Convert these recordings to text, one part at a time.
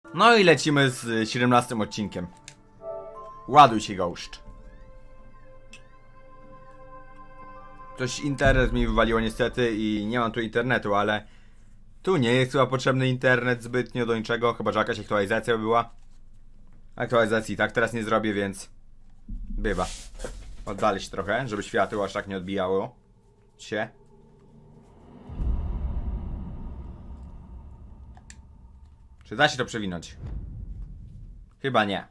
No i lecimy z 17 odcinkiem. Ładuj się, goszcz. Coś internet mi wywaliło niestety i nie mam tu internetu, ale tu nie jest chyba potrzebny internet zbytnio do niczego, chyba że jakaś aktualizacja była. Aktualizacji tak teraz nie zrobię, więc bywa. Oddalę się trochę, żeby światło aż tak nie odbijało się. Czy da się to przewinąć? Chyba nie.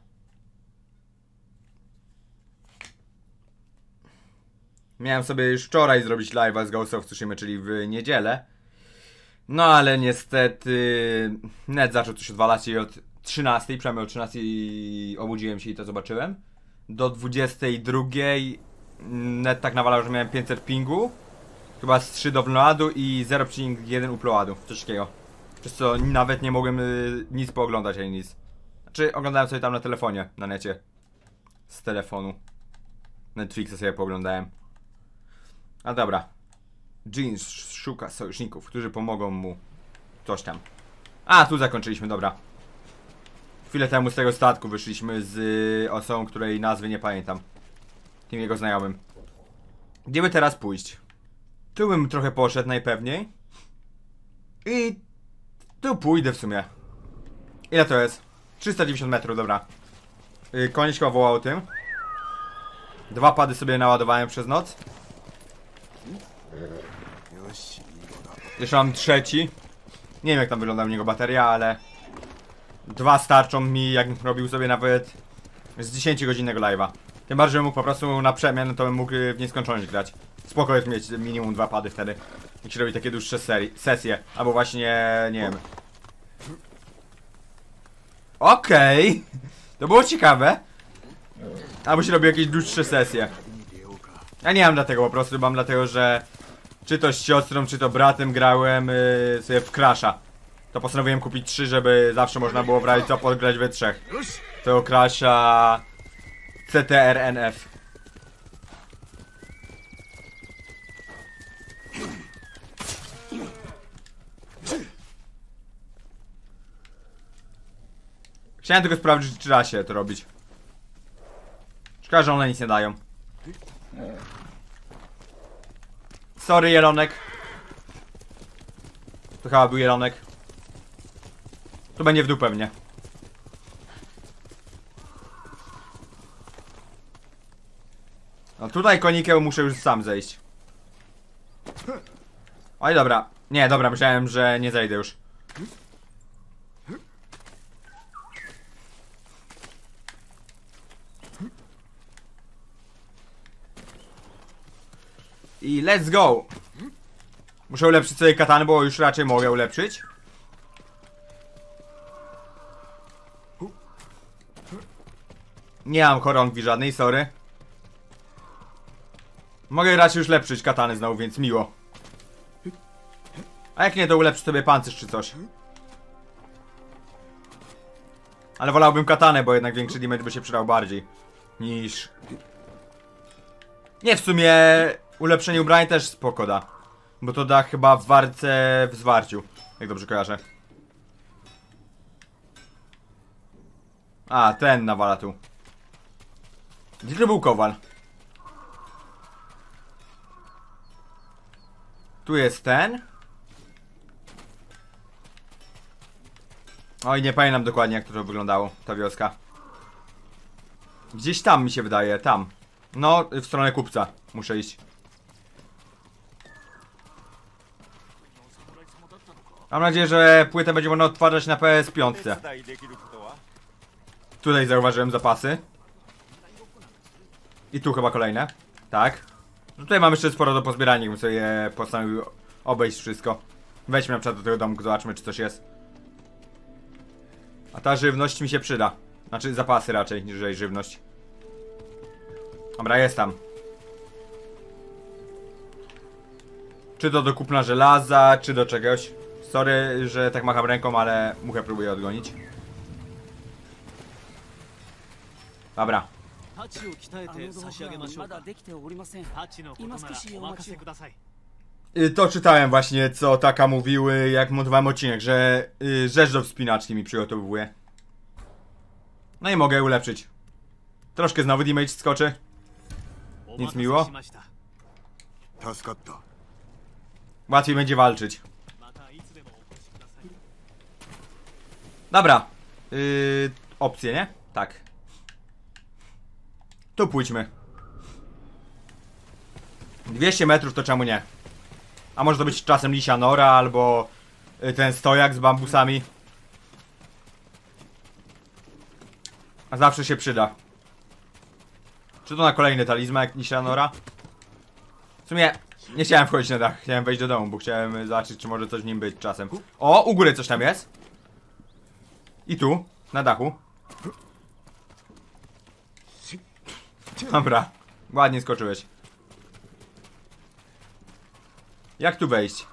Miałem sobie już wczoraj zrobić live'a z Ghost of Tsushima, czyli w niedzielę. No ale niestety net zaczął coś odwalać i od 13, przynajmniej o 13 obudziłem się i to zobaczyłem. Do 22 net tak nawalał, że miałem 500 pingu. Chyba z 3 downloadu i 0,1 uploadu, coś takiego. Przez co nawet nie mogłem nic pooglądać ani nic. Znaczy oglądałem sobie tam na telefonie, na necie. Z telefonu. Netflixa sobie pooglądałem. A dobra. Jeans szuka sojuszników, którzy pomogą mu. Coś tam. A, tu zakończyliśmy, dobra. Chwilę temu z tego statku wyszliśmy z osobą, której nazwy nie pamiętam. Tym jego znajomym. Gdzie by teraz pójść? Tu bym trochę poszedł najpewniej. I tu pójdę w sumie. Ile to jest? 390 metrów, dobra. Konieś chyba wołał o tym. 2 pady sobie naładowałem przez noc. Jeszcze mam trzeci. Nie wiem jak tam wygląda u niego bateria, ale 2 starczą mi, jak robił sobie nawet z 10 godzinnego live'a. Tym bardziej, że mógł po prostu na przemian, to bym mógł w nieskończoność grać. Spoko jest mieć minimum 2 pady wtedy, jak się robi takie dłuższe sesje. Albo właśnie, nie wiem. Okej. To było ciekawe. Albo się robi jakieś dłuższe sesje. Ja nie mam dlatego, po prostu mam dlatego, że czy to z siostrą, czy to bratem grałem sobie w Crasha. To postanowiłem kupić 3, żeby zawsze można było w razie co podgrać we 3. Tego Crasha CTRNF. Chciałem tylko sprawdzić, czy da się to robić. Szkoda, że one nic nie dają. Sorry, jelonek. To chyba był jelonek. Tu będzie w dół pewnie. No tutaj konikiem muszę już sam zejść. Oj dobra. Nie, dobra, myślałem, że nie zejdę już. I let's go! Muszę ulepszyć sobie katany, bo już raczej mogę ulepszyć. Nie mam koronki żadnej, sorry. Mogę raczej już lepszyć katany znowu, więc miło. A jak nie, to ulepszę sobie pancerz czy coś. Ale wolałbym katanę, bo jednak większy damage by się przydał bardziej niż... Nie, w sumie ulepszenie ubrań też spoko da. Bo to da chyba w warce w zwarciu, jak dobrze kojarzę. A, ten nawala tu. Gdzie to był kowal? Tu jest ten. Oj, nie pamiętam dokładnie jak to wyglądało, ta wioska. Gdzieś tam mi się wydaje, tam. No, w stronę kupca muszę iść. Mam nadzieję, że płytę będzie można odtwarzać na PS5. Tutaj zauważyłem zapasy. I tu chyba kolejne. Tak. Tutaj mam jeszcze sporo do pozbierania, bym sobie postanowił obejść wszystko. Weźmy na przykład do tego domku, zobaczmy czy coś jest. A ta żywność mi się przyda. Znaczy zapasy raczej, niż żywność. Dobra, jest tam. Czy to do kupna żelaza, czy do czegoś. Sorry, że tak macham ręką, ale muchę próbuję odgonić. Dobra. To czytałem właśnie, co Taka mówił, jak montowałem odcinek, że rzecz do wspinaczki mi przygotowuje. No i mogę ulepszyć. Troszkę znowu damage skoczy. Nic miło. Łatwiej będzie walczyć. Dobra. Opcje, nie? Tak. Tu pójdźmy. 200 metrów to czemu nie? A może to być czasem lisia nora albo ten stojak z bambusami. A zawsze się przyda. Czy to na kolejny talizman jak lisia nora? W sumie nie chciałem wchodzić na dach, chciałem wejść do domu, bo chciałem zobaczyć, czy może coś w nim być czasem. O, u góry coś tam jest. I tu, na dachu. Dobra, ładnie skoczyłeś. Jak tu wejść?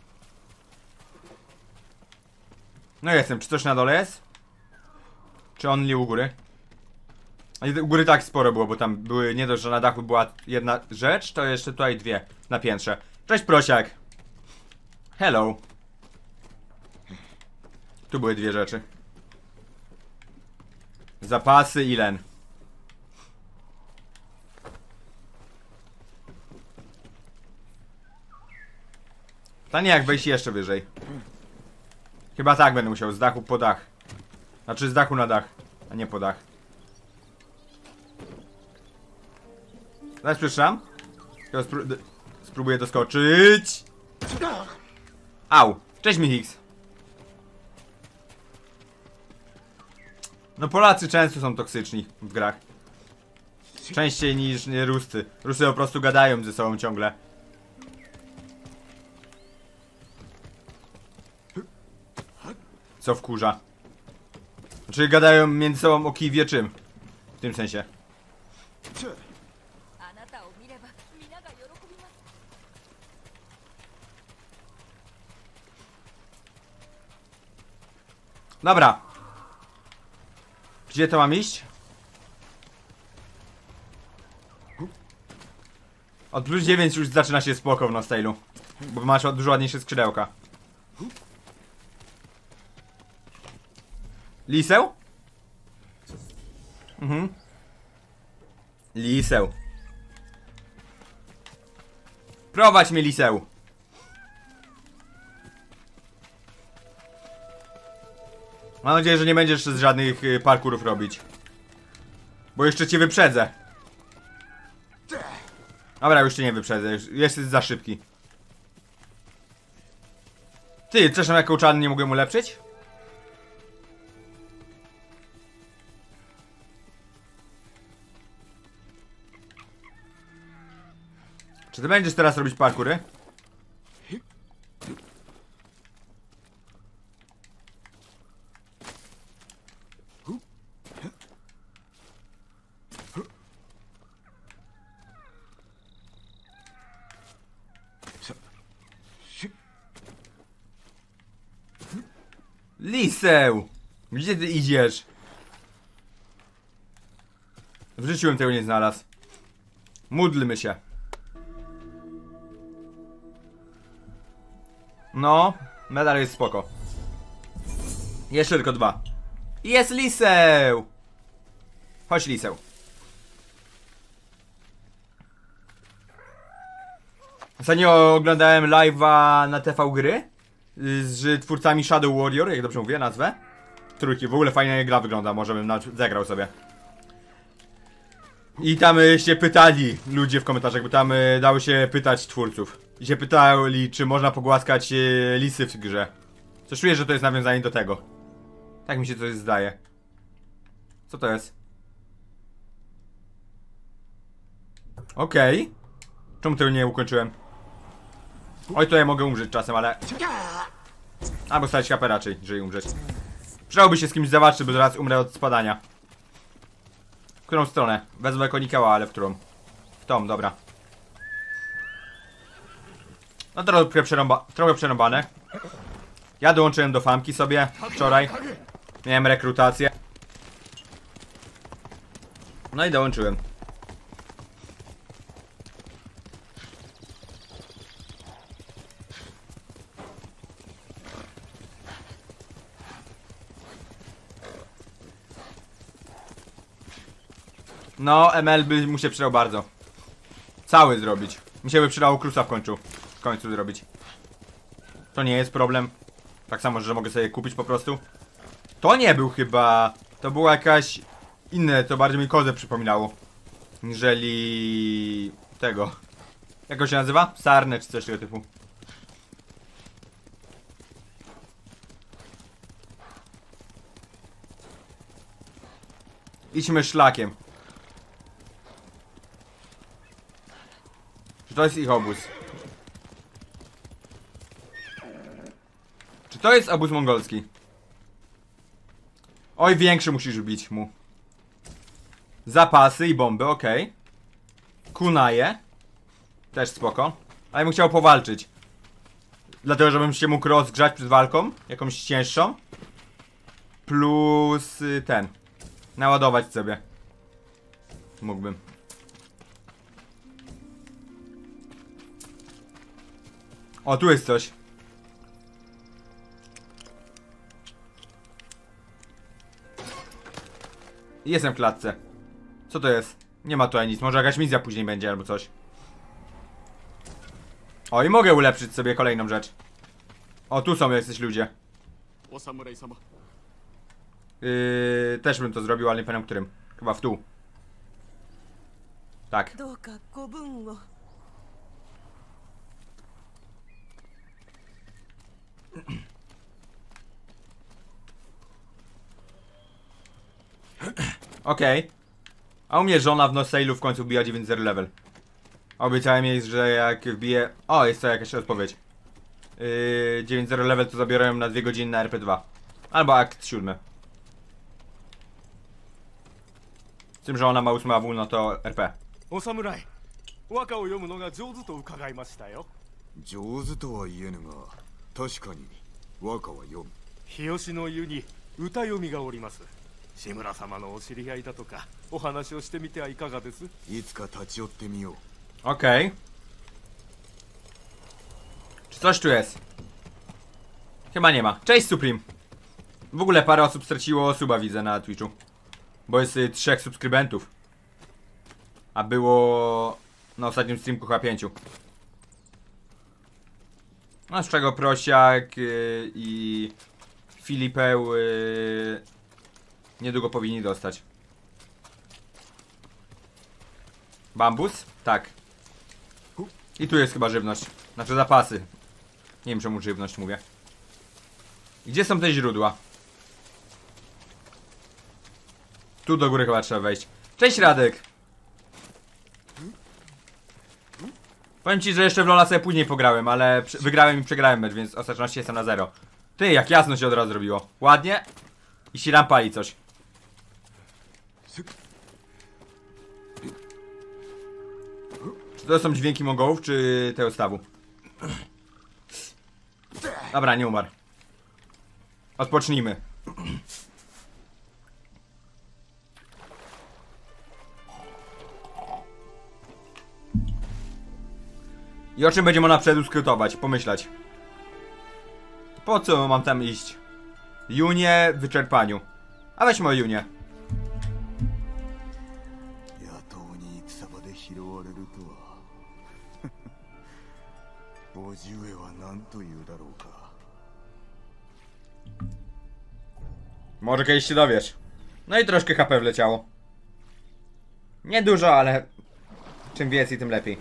No jestem, czy coś na dole jest? Czy only u góry? U góry tak sporo było, bo tam były, nie dość, że na dachu była jedna rzecz, to jeszcze tutaj dwie na piętrze. Cześć prosiak. Hello. Tu były dwie rzeczy. Zapasy i len. Pytanie jak wejść jeszcze wyżej. Chyba tak będę musiał, z dachu po dach. Znaczy z dachu na dach, a nie po dach. Zaraz przytrzymam. Spróbuję doskoczyć. Au, cześć Michix. No Polacy często są toksyczni w grach. Częściej niż Ruscy. Rusy po prostu gadają ze sobą ciągle. Co wkurza. Znaczy gadają między sobą o kij wie czym. W tym sensie. Dobra. Gdzie to mam iść? Od plus 9 już zaczyna się spoko w Nostalu. Bo masz dużo ładniejsze skrzydełka. Liseł? Liseł. Prowadź mnie, liseł. Mam nadzieję, że nie będziesz z żadnych parkurów robić. Bo jeszcze cię wyprzedzę. Dobra, już cię nie wyprzedzę. Jesteś za szybki. Ty, przepraszam, jaką czarny nie mogłem ulepszyć? Czy ty będziesz teraz robić parkury? Liseł! Gdzie ty idziesz? W życiu bym tego nie znalazł. Módlmy się. No, medal jest spoko. Jeszcze tylko dwa. Jest liseł! Chodź liseł. Ostatnio oglądałem live'a na TV Gry z twórcami Shadow Warrior, jak dobrze mówię nazwę. Trójki, w ogóle fajnie gra wygląda, może bym zagrał sobie. I tam się pytali ludzie w komentarzach, bo tam dało się pytać twórców. I się pytali, czy można pogłaskać lisy w grze. Coś czuję, że to jest nawiązanie do tego. Tak mi się coś zdaje. Co to jest? Okej. Czemu tego nie ukończyłem? Oj, to ja mogę umrzeć czasem, ale... Albo stać HP raczej, jeżeli umrzeć. Przydałoby się z kimś zawalczyć, bo zaraz umrę od spadania. W którą stronę? Wezmę konikała, ale w którą? W tą, dobra. No trochę przerąbane. Ja dołączyłem do famki sobie wczoraj. Miałem rekrutację. No i dołączyłem. No, ML by mu się przydał bardzo. Cały zrobić. Mi się by przydało Krusa w końcu zrobić. To nie jest problem. Tak samo, że mogę sobie kupić po prostu. To nie był chyba... To było jakaś... inne, to bardziej mi kozę przypominało. Niżeli... tego. Jak to się nazywa? Sarnę czy coś tego typu. Idźmy szlakiem. Czy to jest ich obóz? Czy to jest obóz mongolski? Oj, większy musisz bić mu. Zapasy i bomby, okej. Okay. Kunaje. Też spoko. Ale bym chciał powalczyć. Dlatego, żebym się mógł rozgrzać przed walką. Jakąś cięższą. Plus ten. Naładować sobie. Mógłbym. O, tu jest coś. Jestem w klatce. Co to jest? Nie ma tutaj nic. Może jakaś misja później będzie albo coś. O, i mogę ulepszyć sobie kolejną rzecz. O, tu są jacyś ludzie. Też bym to zrobił, ale nie pamiętam którym. Chyba w tu. Tak. Okej. Okay. A u mnie żona w Nosailu w końcu wbija 9.0 level. Obiecałem jej, że jak wbije... O, jest to jakaś odpowiedź. 9.0 level to zabiorę ją na 2 godziny na RP2. Albo akt 7. Z tym, że ona ma 8 AW, no to RP. お侍、和歌を読むのが上手と伺いましたよ。 上手とは言えぬが、確かに和歌は読む。 日吉の湯に歌読みがおります。志村様のお知り合いだとか、お話をしてみてはいかがです？ いつか立ち寄ってみよう。 Okej. Czy coś tu jest? Chyba nie ma. Cześć Supreme. W ogóle parę osób straciło suba, widzę na Twitchu. Bo jest 3 subskrybentów. A było na ostatnim streamku chyba 5. No z czego Prosiak i Filipeł niedługo powinni dostać. Bambus? Tak. I tu jest chyba żywność. Znaczy zapasy. Nie wiem czemu żywność mówię. Gdzie są te źródła? Tu do góry chyba trzeba wejść. Cześć Radek! Powiem ci, że jeszcze w Lola sobie później pograłem, ale wygrałem i przegrałem mecz, więc ostateczności jestem na 0. Ty, jak jasno się od razu zrobiło. Ładnie. I się tam pali coś. Czy to są dźwięki Mongołów, czy tego stawu? Dobra, nie umarł. Odpocznijmy. I o czym będzie można przedyskutować, pomyśleć. Po co mam tam iść? Junie wyczerpaniu. A weźmy o Junie. 野党に戦場で拾われるとは叔父上は何と言うだろうか。 Może kiedyś się dowiesz. No i troszkę HP wleciało. Nie dużo, ale czym więcej, tym lepiej.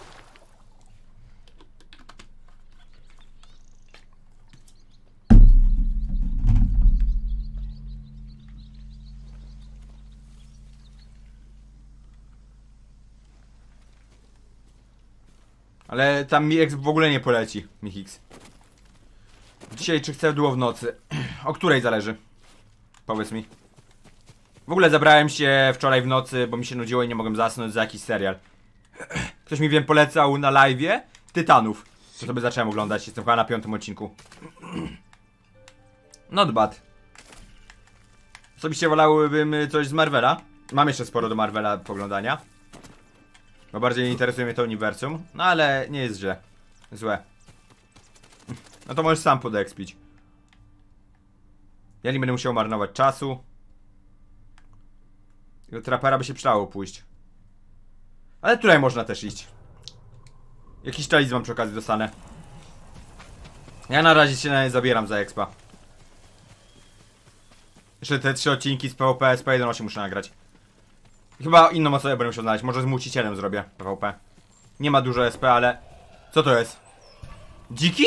Ale tam mi w ogóle nie poleci, Michix. Dzisiaj czy chcę duo w nocy? O której zależy? Powiedz mi. W ogóle zabrałem się wczoraj w nocy, bo mi się nudziło i nie mogłem zasnąć za jakiś serial. Ktoś mi wiem polecał na live'ie Tytanów. To sobie zacząłem oglądać, jestem chyba na 5. odcinku. Not bad. Osobiście wolałbym coś z Marvela. Mam jeszcze sporo do Marvela poglądania. Bo bardziej interesuje mnie to uniwersum. No ale nie jest źle. Złe. No to możesz sam podekspić. Ja nie będę musiał marnować czasu. Do trapera by się przydało pójść. Ale tutaj można też iść. Jakiś talizman przy okazji dostanę. Ja na razie się na nie zabieram za expa. Jeszcze te 3 odcinki z PvP SP1.8 muszę nagrać. Chyba inną osobę będę musiał znaleźć. Może z Mucicielem zrobię PvP. Nie ma dużo SP, ale... Co to jest? Dziki?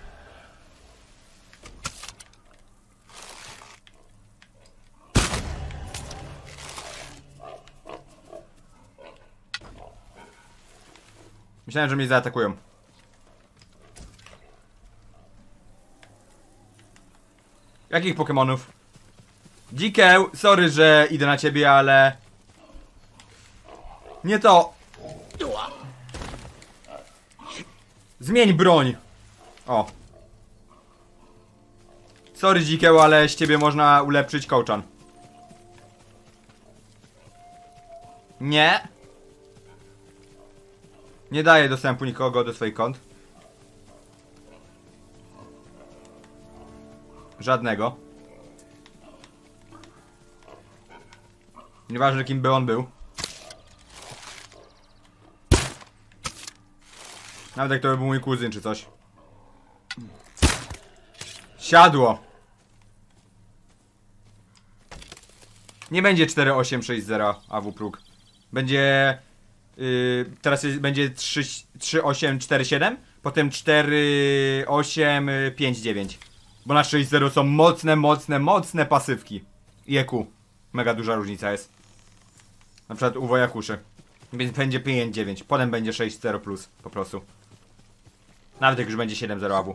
Myślałem, że mnie zaatakują. Jakich Pokemonów? Dzikeł, sorry, że idę na ciebie, ale... Nie to. Zmień broń. O. Sorry, Dzikeł, ale z ciebie można ulepszyć kołczan. Nie. Nie daję dostępu nikogo do swoich kont. Żadnego. Nieważne kim by on był. Nawet jak to by był mój kuzyn czy coś. Siadło. Nie będzie 4860 AW próg. Będzie... teraz będzie 3847, potem 4859. Bo na 6.0 są mocne pasywki. I EQ. Mega duża różnica jest. Na przykład u Wojakuszy. Więc będzie 5.9, potem będzie 6.0 plus po prostu. Nawet jak już będzie 7.0 AW.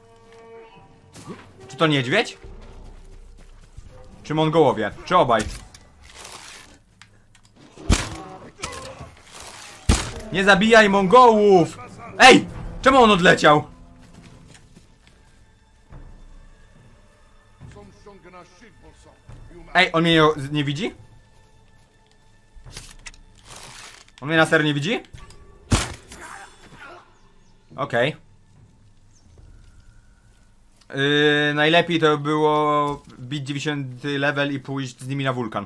Czy to niedźwiedź? Czy Mongołowie? Czy obaj? Nie zabijaj Mongołów! Ej! Czemu on odleciał? Ej, on mnie nie widzi? On mnie na serio nie widzi? Okej. Najlepiej to było bić 90 level i pójść z nimi na wulkan.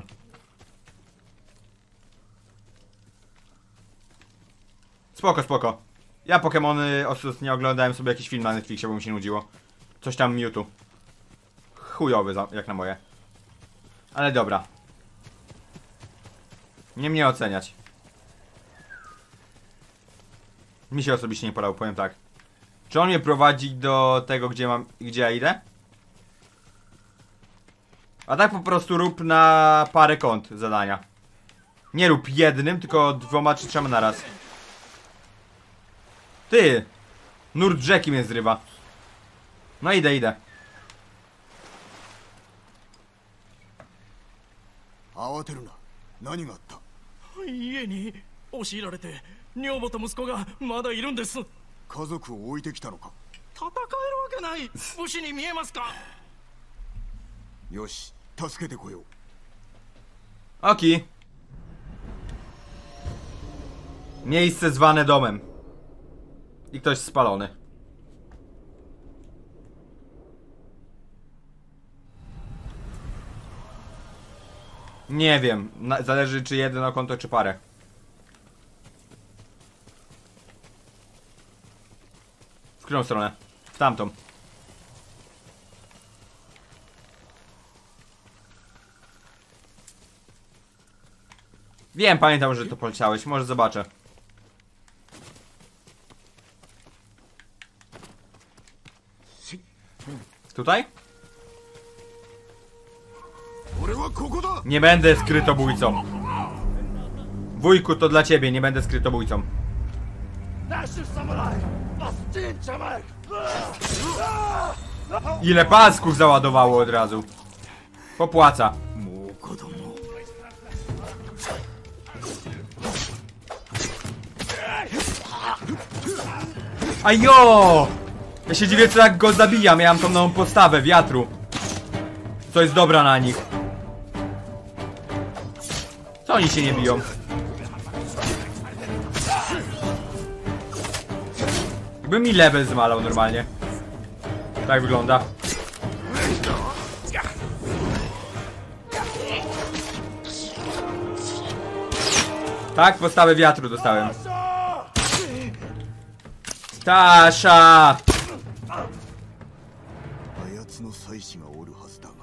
Spoko, spoko. Ja Pokemony ostatnio oglądałem sobie jakiś film na Netflixie, bo mi się nudziło. Coś tam Mewtwo. Chujowy jak na moje. Ale dobra. Nie mnie oceniać. Mi się osobiście nie podobał, powiem tak. Czy on mnie prowadzi do tego, gdzie ja idę? A tak po prostu rób na parę kont zadania. Nie rób jednym, tylko 2 czy 3 na raz. Ty! Nurt rzeki mnie zrywa. No idę. 慌てるな。何があった？ 家に押し入られて女房と息子がまだいるんです。 家族を置いてきたのか？ 戦えるわけない。武士に見えますか？ よし、助けてこよう。 Oki. Miejsce zwane domem. I ktoś spalony. Nie wiem. Zależy czy jedno konto, czy parę. W którą stronę? W tamtą. Wiem, pamiętam, że to poleciałeś. Może zobaczę. Tutaj? Nie będę skrytobójcą. Wujku, to dla ciebie, nie będę skrytobójcą. Ile pasków załadowało od razu. Popłaca. Ajo! Ja się dziwię, co jak go zabija. Miałem tą nową postawę wiatru. Co jest dobra na nich. Co oni się nie biją? Jakby mi level zmalał normalnie. Tak wygląda. Tak, postawę wiatru dostałem. Tasza! あやつの妻子がおるはずだが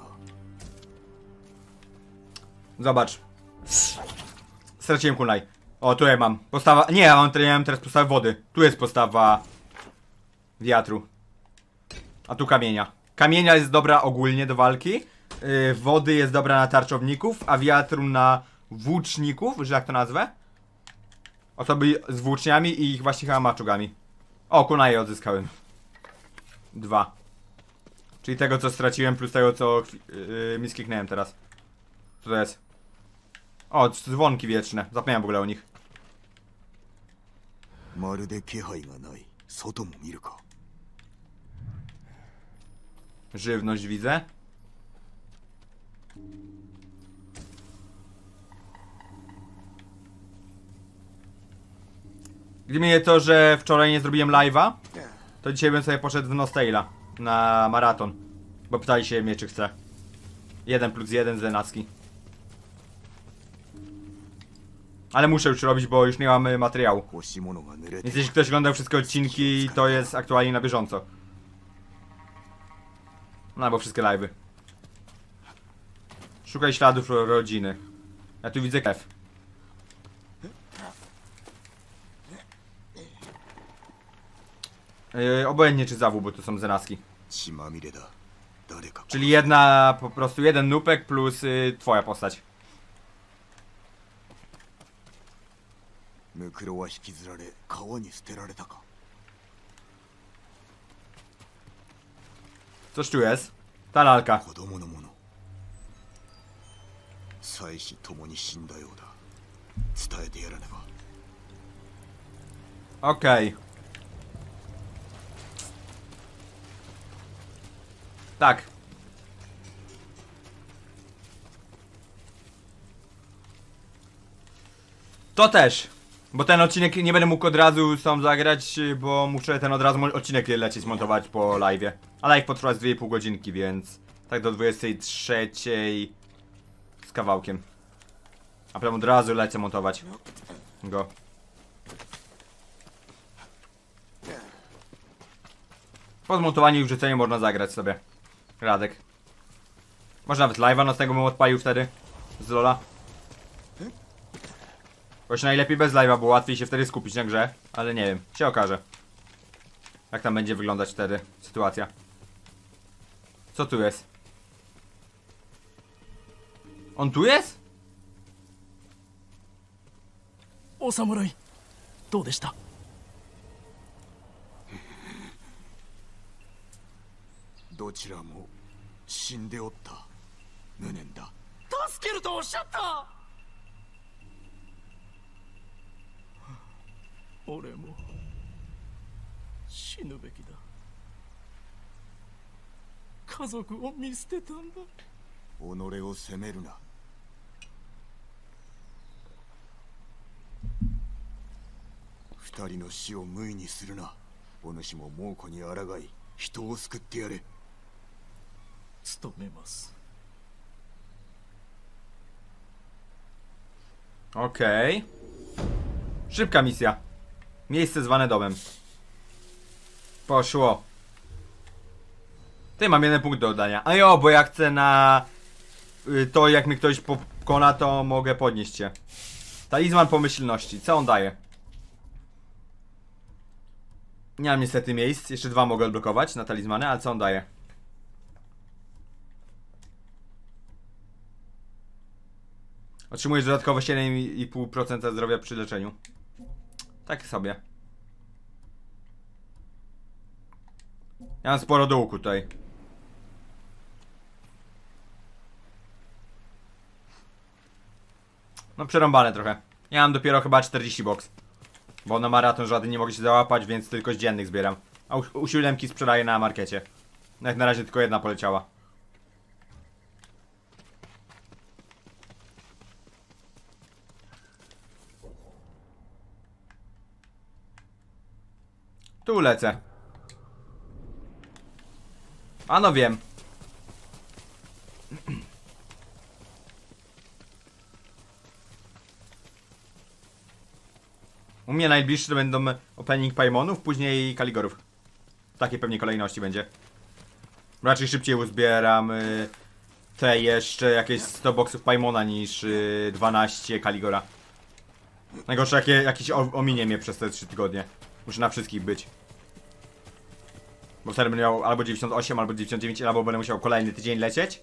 Zobacz. Straciłem kunai. O, tutaj mam. Postawa... Nie, ja mam teraz postawę wody. Tu jest postawa wiatru. A tu kamienia. Kamienia jest dobra ogólnie do walki. Wody jest dobra na tarczowników, a wiatru na włóczników, że jak to nazwę? Osoby z włóczniami i ich właśnie chyba maczugami. O, kunai odzyskałem. 2. Czyli tego co straciłem plus tego co mi skliknąłem teraz. Co to jest? O, dzwonki wieczne. Zapomniałem w ogóle o nich. まるで気配がない外も見るか Żywność widzę. Gdyby nie to, że wczoraj nie zrobiłem live'a, to dzisiaj bym sobie poszedł w Nostale'a na maraton. Bo pytali się mnie, czy chce. 1+1 Zenacki. Ale muszę już robić, bo już nie mamy materiału. 干し物が濡れ Więc て jeśli ktoś oglądał wszystkie odcinki, to jest aktualnie na bieżąco. No albo wszystkie live'y. Szukaj śladów rodziny. Ja tu widzę krew. Obojętnie czy zawół, bo to są Zenacki. 血まみれだ誰か Czyli jedna, po prostu jeden nupek plus twoja postać. ムクロは引きずられ川に捨てられたか Coś tu jest. Ta lalka. 子供のもの妻子ともに死んだようだ伝えてやらねば Okej. Tak. To też. Bo ten odcinek nie będę mógł od razu z tą zagrać, bo muszę ten od razu odcinek lecieć zmontować po live'ie. A live potrwa z 2,5 godzinki, więc tak do 23 z kawałkiem. A potem od razu lecę montować go. Po zmontowaniu i wrzuceniu można zagrać sobie. Radek. Może nawet live'a nocnego bym odpalił wtedy. Z Lola. Choć najlepiej bez live'a, bo łatwiej się wtedy skupić na grze. Ale nie wiem, się okaże. Jak tam będzie wyglądać wtedy sytuacja. Co tu jest? On tu jest? お侍どうでした？ どちらも死んでおった無念だ助けるとおっしゃった。俺も死ぬべきだ。家族を見捨てたんだ。 己を責めるな二人の死を無意にするなお主も猛虎に抗い人を救ってやれ努めます。 Okej. Szybka misja. Miejsce zwane domem. Poszło. Ty, mam jeden punkt do oddania. A jo, bo ja chcę na to, jak mnie ktoś pokona, to mogę podnieść cię. Talizman pomyślności. Co on daje? Nie mam niestety miejsc. Jeszcze 2 mogę odblokować na talizmany, ale co on daje? Otrzymujesz dodatkowo 7,5% zdrowia przy leczeniu. Tak sobie. Ja mam sporo dołku tutaj. No przerąbane trochę. Ja mam dopiero chyba 40 box. Bo na maraton żaden nie mogę się załapać, więc tylko z dziennych zbieram. A u 7 sprzedaję na markecie. No jak na razie tylko jedna poleciała. Tu lecę. A no wiem. U mnie najbliższe to będą opening Paimonów, później Kaligorów. W takiej pewnie kolejności będzie. Raczej szybciej uzbieram te jeszcze jakieś 100 boksów Paimona niż 12 Kaligora. Najgorsze jakieś ominie mnie przez te 3 tygodnie. Muszę na wszystkich być. Bo wtedy będę miał albo 98, albo 99, albo będę musiał kolejny tydzień lecieć.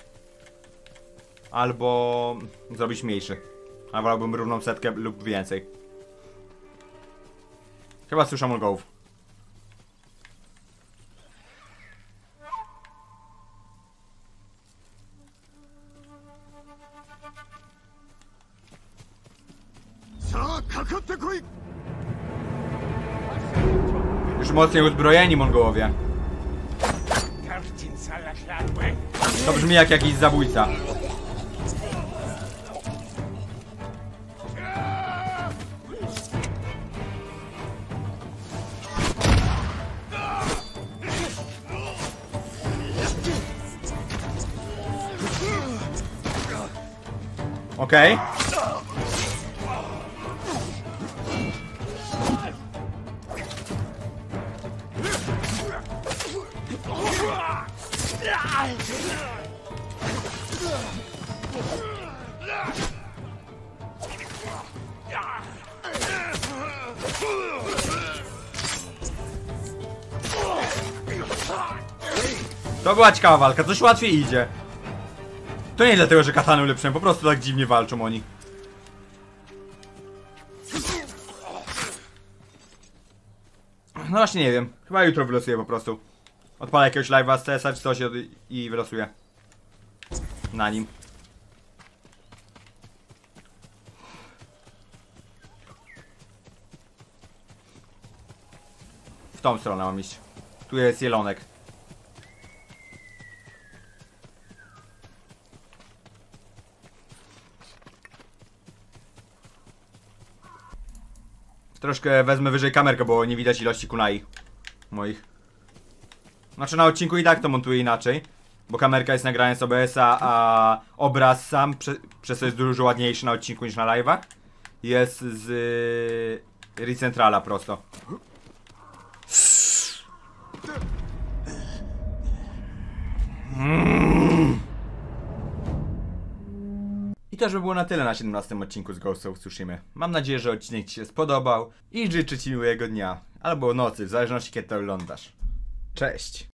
Albo zrobić mniejszy. A wolałbym równą setkę lub więcej. Chyba słyszę Mongołów. Już mocniej uzbrojeni Mongołowie. To brzmi jak jakiś zabójca. Okej. To była ciekawa walka, coś łatwiej idzie. To nie dlatego, że katany ulepszyłem, po prostu tak dziwnie walczą oni. No właśnie nie wiem, chyba jutro wylosuję po prostu. Odpalę jakiegoś live'a z CS-a czy coś i wylosuję na nim. W tą stronę mam iść. Tu jest jelonek. Troszkę wezmę wyżej kamerkę, bo nie widać ilości kunai moich. Znaczy na odcinku i tak to montuję inaczej, bo kamerka jest nagrana z OBS-a, a obraz sam przez to jest dużo ładniejszy na odcinku niż na live'ach. Jest z Recentrala prosto. I to już by było na tyle na 17 odcinku z Ghost of Tsushima. Mam nadzieję, że odcinek Ci się spodobał i życzę Ci miłego dnia albo nocy, w zależności kiedy to oglądasz. Cześć!